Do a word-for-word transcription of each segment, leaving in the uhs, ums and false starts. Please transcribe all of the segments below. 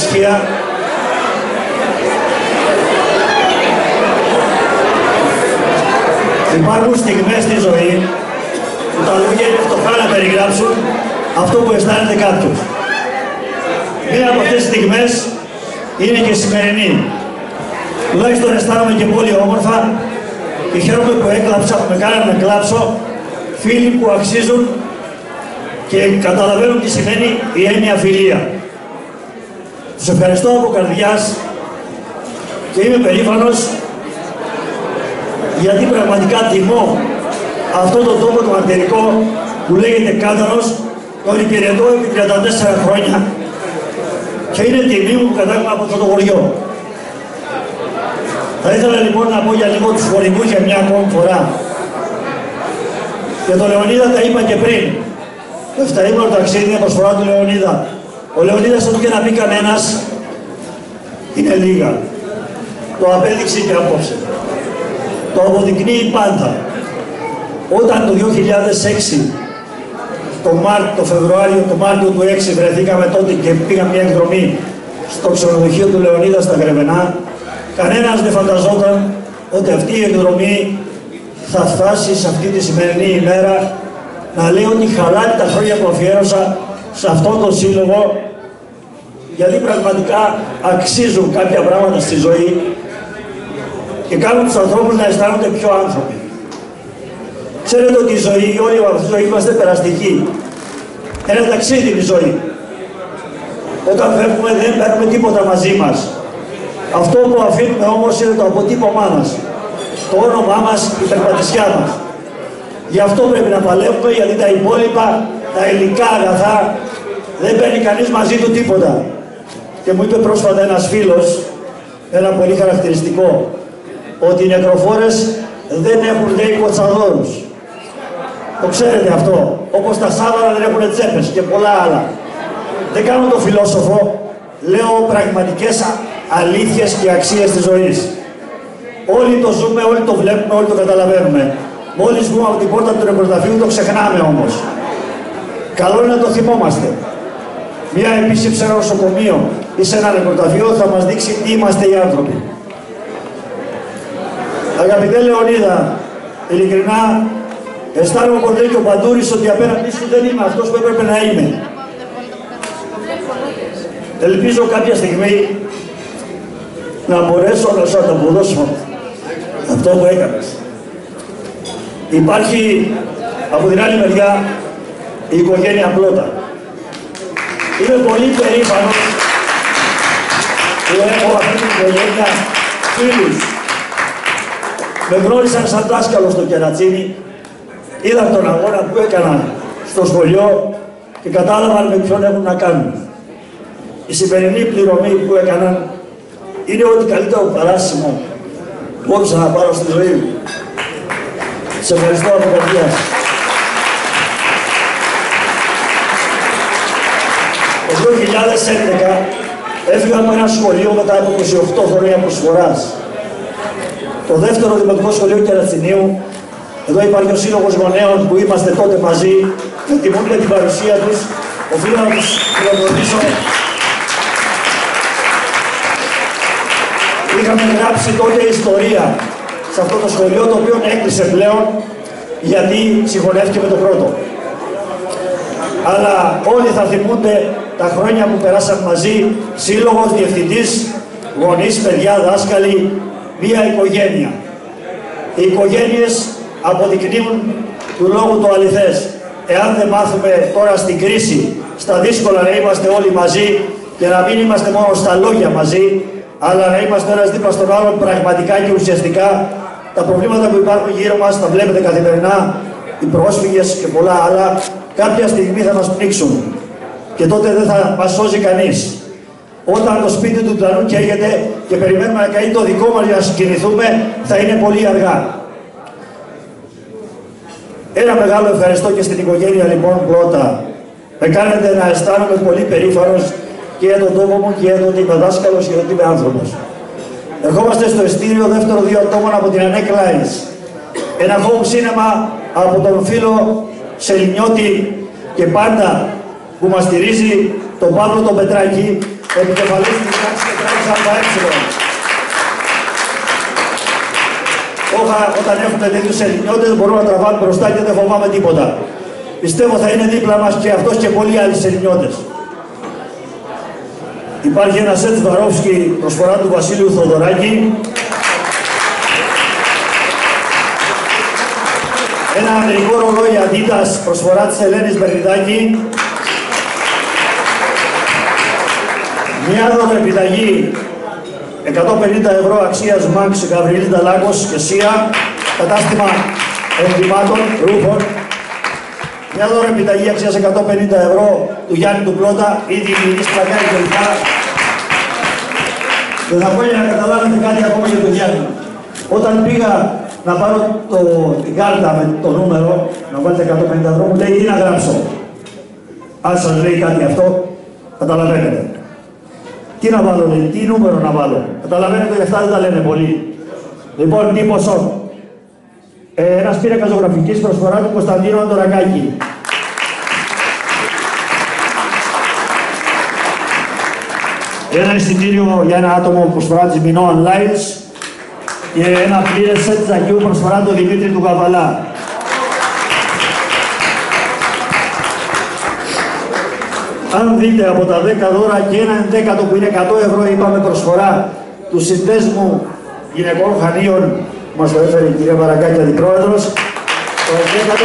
ησυχία. Υπάρχουν στιγμές στη ζωή που τα λόγια είναι φτωχά να περιγράψουν αυτό που αισθάνεται κάποιος. Μία από αυτές τις στιγμές είναι και σημερινή. Τουλάχιστον αισθάνομαι και πολύ όμορφα και χαίρομαι που έκλαψα, που με κάνανε να κλάψω φίλοι που αξίζουν και καταλαβαίνουν τι σημαίνει η έννοια φιλία. Τους ευχαριστώ από καρδιάς και είμαι περήφανος γιατί πραγματικά τιμώ αυτόν τον τόπο το αρτερικό που λέγεται Κάντανος, τον υπηρετώ επί τριάντα τέσσερα χρόνια και είναι τιμή μου που κατάγομαι από αυτό το χωριό. Θα ήθελα λοιπόν να πω για λίγο τους χωρικούς για μια ακόμη φορά. Και τον Λεωνίδα τα είπα και πριν. Το εφταήμερο ταξίδι είναι προσφορά του Λεωνίδα. Ο Λεωνίδας ό,τι και να πει κανένας είναι λίγα. Το απέδειξε και απόψε. Το αποδεικνύει πάντα. Όταν το δύο χιλιάδες έξι, το Μάρτιο, το Φεβρουάριο, το Μάρτιο του έξι βρεθήκαμε τότε και πήγαμε μια εκδρομή στο ξενοδοχείο του Λεωνίδα στα Γρεβενά, κανένας δεν φανταζόταν ότι αυτή η εκδρομή θα φτάσει σε αυτή τη σημερινή ημέρα να λέει ότι χαλάει τα χρόνια που αφιέρωσα σε αυτόν τον σύλλογο, γιατί πραγματικά αξίζουν κάποια πράγματα στη ζωή και κάνουν τους ανθρώπους να αισθάνονται πιο άνθρωποι. Ξέρετε ότι η ζωή, όλοι από αυτή τη ζωή είμαστε περαστικοί. Ένα ταξίδι είναι η ζωή. Όταν φεύγουμε δεν παίρνουμε τίποτα μαζί μας. Αυτό που αφήνουμε όμως είναι το αποτύπωμά μας. Το όνομά μας, η περπατησιά μας. Γι' αυτό πρέπει να παλεύουμε, γιατί τα υπόλοιπα, τα υλικά αγαθά, δεν παίρνει κανείς μαζί του τίποτα. Και μου είπε πρόσφατα ένας φίλος, ένα πολύ χαρακτηριστικό, ότι οι νεκροφόρες δεν έχουν λέει κοτσαδόρους. Το ξέρετε αυτό, όπως τα σάβανα δεν έχουν τσέπες και πολλά άλλα. Δεν κάνω το φιλόσοφο, λέω πραγματικές αλήθειες και αξίες της ζωής. Όλοι το ζούμε, όλοι το βλέπουμε, όλοι το καταλαβαίνουμε. Μόλις βγούμε από την πόρτα του νεκροταφείου το ξεχνάμε όμως. Καλό είναι να το θυμόμαστε. Μια επίσκεψη σε ένα νοσοκομείο ή σε ένα νεκροταφείο θα μας δείξει τι είμαστε οι άνθρωποι. Αγαπητέ Λεωνίδα, ειλικρινά αισθάνομαι όπως λέει και ο Παντούρης ότι απέναντί σου δεν είμαι αυτός που έπρεπε να είμαι. Ελπίζω κάποια στιγμή να μπορέσω να σου ανταποδώσω αυτό που έκανες. Υπάρχει από την άλλη μεριά η οικογένεια Πλότα. Είμαι πολύ περήφανος που έχω αυτή την οικογένεια φίλους. Με γνώρισαν σαν δάσκαλο στο Κερατσίνι, είδαν τον αγώνα που έκανα στο σχολείο και κατάλαβαν με ποιον έχουν να κάνουν. Η σημερινή πληρωμή που έκαναν είναι ό,τι καλύτερο παράσιμο μπορούσα να πάρω στη ζωή μου. Σε ευχαριστώ από καρδιάς. Το δύο χιλιάδες έντεκα έφυγα από ένα σχολείο μετά από είκοσι οκτώ χρόνια προσφοράς. Το δεύτερο δημοτικό σχολείο Κερατσινίου. Εδώ υπάρχει ο Σύλλογος Γονέων που είμαστε τότε μαζί και τιμούν με την παρουσία τους. Οφείλω να τους χειροκροτήσω. Είχαμε γράψει τότε ιστορία σε αυτό το σχολείο, το οποίο έκλεισε πλέον γιατί συγχωνεύτηκε με το πρώτο. Αλλά όλοι θα θυμούνται τα χρόνια που περάσαν μαζί, σύλλογος, διευθυντής, γονείς, παιδιά, δάσκαλοι, μία οικογένεια. Οι οικογένειες αποδεικνύουν του λόγου το αληθές. Εάν δεν μάθουμε τώρα στην κρίση, στα δύσκολα να είμαστε όλοι μαζί και να μην είμαστε μόνο στα λόγια μαζί, αλλά να είμαστε ένας δίπλα στον άλλον πραγματικά και ουσιαστικά, τα προβλήματα που υπάρχουν γύρω μας, τα βλέπετε καθημερινά, οι πρόσφυγες και πολλά άλλα, κάποια στιγμή θα μας πνίξουν. Και τότε δεν θα μας σώσει κανείς. Όταν το σπίτι του πλανού καίγεται και περιμένουμε να καεί το δικό μας για να συγκινηθούμε, θα είναι πολύ αργά. Ένα μεγάλο ευχαριστώ και στην οικογένεια λοιπόν Πλότα. Με κάνετε να αισθάνομαι πολύ περήφανος και για τον τόπο μου και για το ότι είμαι δάσκαλος και για το ότι είμαι άνθρωπος. Ερχόμαστε στο εστίριο δεύτερο δύο ατόμων από την Ανέκ Lines. Ένα home cinema από τον φίλο Σελινιώτη και πάντα που μας στηρίζει τον Παύλο τον Πετράκη, επικεφαλής της τάξης ΑΕ. Όταν έχουμε τέτοιους ελληνιώτες μπορούμε να τραβάμε μπροστά και δεν φοβάμαι τίποτα. Πιστεύω θα είναι δίπλα μας και αυτός και πολλοί άλλοι ελληνιώτες. Υπάρχει ένα σετ Σβαρόφσκι προσφορά του Βασίλειου Θοδωράκη. Ένα αμερικό ρολόι Adidas προσφορά της Ελένης Μπερνιδάκη. Μια δωροεπιταγή εκατόν πενήντα ευρώ αξίας Max Γαβριήλ Νταλάκος και ΣΥΑ, κατάστημα ενδυμάτων, ρούχων. Μια δωροεπιταγή αξίας εκατόν πενήντα ευρώ του Γιάννη του Πλώτα, ήδη ελληνικής πλακάρι κλπ. Και θα πω για να καταλάβετε κάτι ακόμα για τον Γιάννη. Όταν πήγα να πάρω το, την κάρτα με το νούμερο, να βάλετε εκατόν πενήντα ευρώ, μου λέει τι να γράψω. Αν σας λέει κάτι αυτό, καταλαβαίνετε. Τι να βάλω, λέει, τι νούμερο να βάλω. Καταλαβαίνετε ότι αυτά δεν τα λένε πολύ. Λοιπόν, τι ποσό. Ε, ένας πίνακας ζωγραφικής προσφορά του Κωνσταντίνου Αντωρακάκη. Ένα εισιτήριο για ένα άτομο προσφορά της Minoan Lines και ένα πλήρες σετ τζακιού προσφορά του Δημήτρη του Καβαλά. Αν δείτε από τα δέκα δώρα και ένα ενδέκατο που είναι εκατό ευρώ, είπαμε προσφορά του Συνδέσμου Γυναικών Χανίων, που μας το έφερε η κυρία Παρακάκη, αντιπρόεδρος, το ενδέκατο,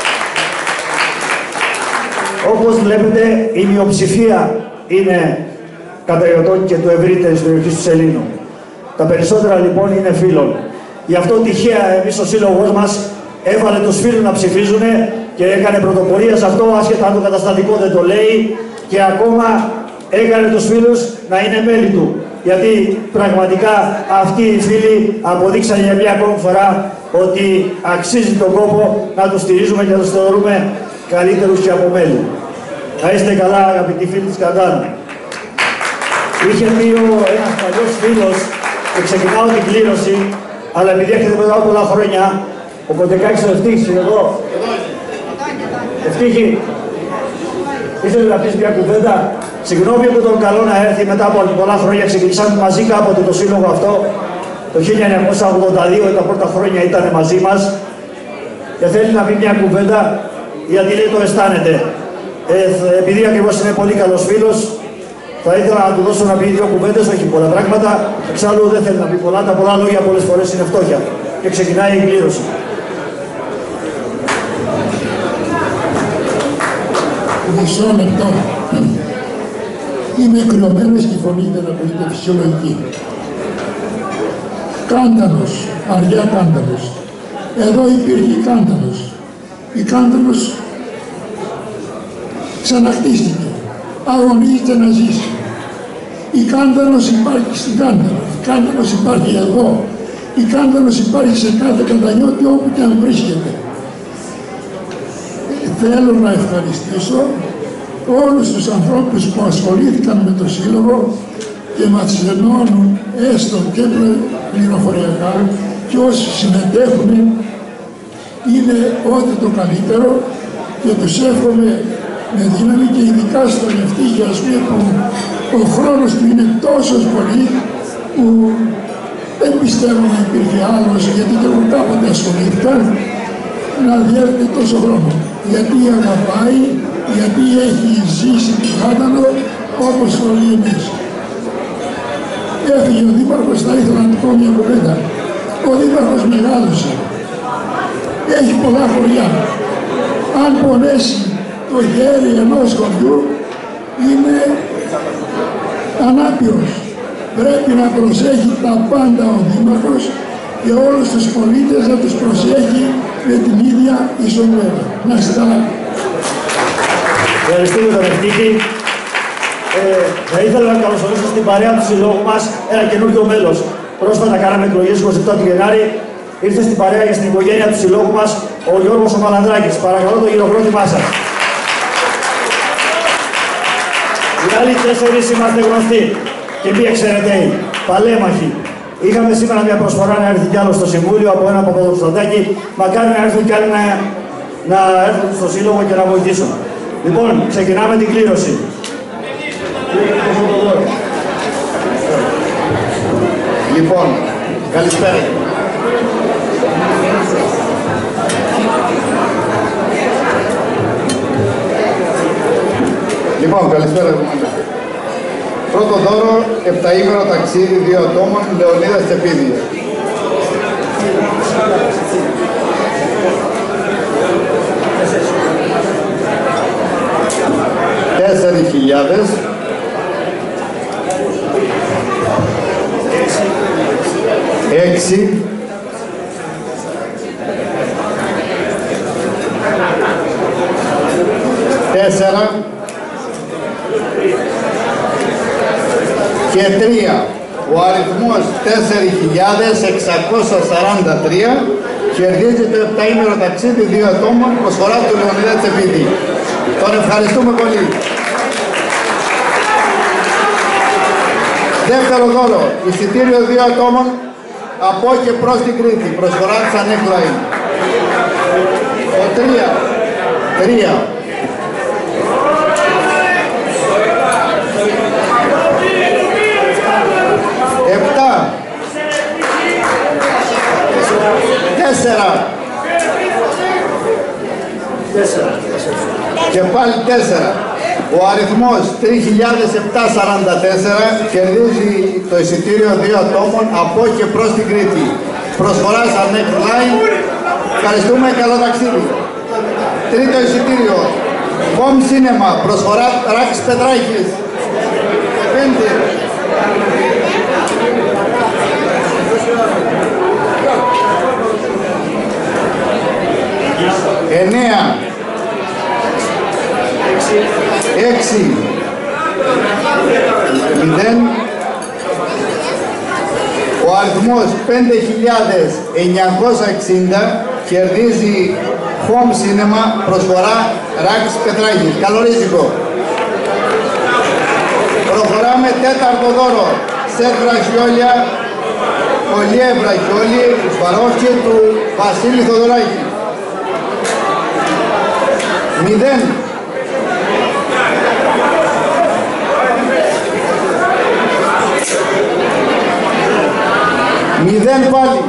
όπως βλέπετε, η μειοψηφία είναι καταγιωτών και του ευρύτερης περιοχής του Σελήνου. Τα περισσότερα λοιπόν είναι φίλων. Γι' αυτό τυχαία εμείς ο σύλλογος μας έβαλε τους φίλους να ψηφίζουν και έκανε πρωτοπορία σε αυτό, άσχετα αν το καταστατικό δεν το λέει, και ακόμα έκανε τους φίλους να είναι μέλη του. Γιατί πραγματικά αυτοί οι φίλοι αποδείξαν για μια ακόμη φορά ότι αξίζει τον κόπο να τους στηρίζουμε και να τους θεωρούμε καλύτερους και από μέλη. Να είστε καλά, αγαπητοί φίλοι της Καντάνου. Είχε πει ένας παλιός φίλος και ξεκινάω την κλήρωση, αλλά επειδή έχετε μετά από πολλά χρόνια, ο Κοντεκάκης ο Ευτύχης είναι εδώ. Ευτύχη, ήθελε να πεις μια κουβέντα. Συγγνώμη που τον καλό να έρθει μετά από πολλά χρόνια. Ξεκινήσαμε μαζί κάποτε το σύλλογο αυτό. Το χίλια εννιακόσια ογδόντα δύο τα πρώτα χρόνια ήταν μαζί μας. Και θέλει να πει μια κουβέντα, γιατί λέει το αισθάνεται. Ε, επειδή ακριβώς είναι πολύ καλός φίλος, θα ήθελα να του δώσω να πει δύο κουβέντες, όχι πολλά πράγματα. Εξάλλου δεν θέλει να πει πολλά, τα πολλά λόγια πολλές φορές είναι φτώχεια. Και ξεκινάει η κλήρωση. Μισό λεπτό. Είμαι κρυωμένος και η φωνή δεν ακούγεται φυσιολογική. Κάντανος, αριά Κάντανος. Εδώ υπήρχε η Κάντανος. Η Κάντανος ξαναχτίστηκε. Αγωνίζεται να ζήσει. Η Κάντανος υπάρχει στην Κάντανο. Η Κάντανος υπάρχει εδώ. Η Κάντανος υπάρχει σε κάθε κατανιώτη όπου και αν βρίσκεται. Θέλω να ευχαριστήσω όλους τους ανθρώπους που ασχολήθηκαν με το Σύλλογο και μας ενώνουν έστω και πληροφοριακά, και όσοι συμμετέχουν είναι ό,τι το καλύτερο και τους εύχομαι με δύναμη, και ειδικά στον Ευτύχη, ας πούμε, που ο χρόνος του είναι τόσο πολύ που δεν πιστεύω να υπήρχε άλλος, γιατί και εγώ κάποτε ασχολήθηκα, να διέρχεται τόσο χρόνο. Γιατί αγαπάει, γιατί έχει ζήσει την Κάντανο όπως όλοι εμείς. Έφυγε ο Δήμαρχος, θα ήθελα να του πω μια κουβέντα. Ο Δήμαρχος μεγάλωσε. Έχει πολλά χωριά. Αν πονέσει το χέρι ενός χωριού, είναι ανάπηρος. Πρέπει να προσέχει τα πάντα ο Δήμαρχος και όλους τους πολίτες να τους προσέχει με την ίδια ισομέρεια. Να είστε καλά. Ευχαριστούμε τον Ευτύχη. Ε, θα ήθελα να καλωσορίσω στην παρέα του συλλόγου μας ένα καινούργιο μέλος. Πρόσφατα κάναμε εκλογές εικοστή εβδόμη του Γενάρη. Ήρθε στην παρέα και στην οικογένεια του συλλόγου μας ο Γιώργος ο Μαλανδράκης. Παρακαλώ το χειροκρότημά σας. Οι άλλοι τέσσερις είμαστε γνωστοί και μη εξαιρεταίοι, παλέμαχοι. Είχαμε σήμερα μια προσφορά να έρθει κι άλλο στο Συμβούλιο από ένα Παπαδοστατάκι. Μακάρι να έρθουν κι άλλοι να, να έρθουν στο Σύλλογο και να βοηθήσουν. Λοιπόν, ξεκινάμε την κλήρωση. Λοιπόν, καλησπέρα. Λοιπόν, καλησπέρα. Πρώτο δώρο, επταήμερο ταξίδι δύο ατόμων, Λεωνίδας Τσεπίδης. Τέσσερις χιλιάδες. Έξι. Τέσσερα. Και τρία. Ο αριθμός τέσσερις χιλιάδες εξακόσια σαράντα τρία κερδίζει το επταήμερο ταξίδι δύο ατόμων, προσφορά του Λεωνίδα Τσεπίδη. Τον ευχαριστούμε πολύ. Δεύτερο δώρο, εισιτήριο δύο ατόμων από και προς την Κρήτη, προσφορά της Ανέκ Line. Ο τρία. Τρία. Επτά. Τέσσερα. Τέσσερα. Και πάλι τέσσερα. Ο αριθμός τρεις χιλιάδες επτακόσια σαράντα τέσσερα κερδίζει το εισιτήριο δύο ατόμων από και προς την Κρήτη. Προσφορά σαν Next Line. Ευχαριστούμε, καλό ταξίδι. Τρίτο εισιτήριο. Home Cinema. Προσφορά Ράκης Πετράκης. Πέντε. Εννέα. Έξι. Μηδέν. Ο αριθμός πέντε χιλιάδες εννιακόσια εξήντα κερδίζει Home Cinema, προσφορά Ράκης Πετράκης. Καλό ρίζικο. Προχωράμε τέταρτο δώρο. Σετ βραχιόλια, Ολιέ βραχιόλι, Σβαρόφκι του Βασίλη Θοδωράκη. Μηδέν. Μηδέν πάλι.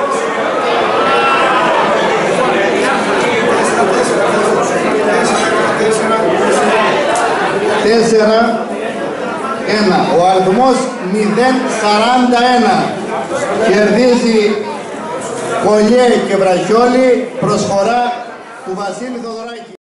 Τέσσερα. Ένα. Ο αριθμός μηδέν σαράντα ένα κερδίζει Κολιέ και Βραχιόλι, προσφορά του Βασίλη Θοδωράκη.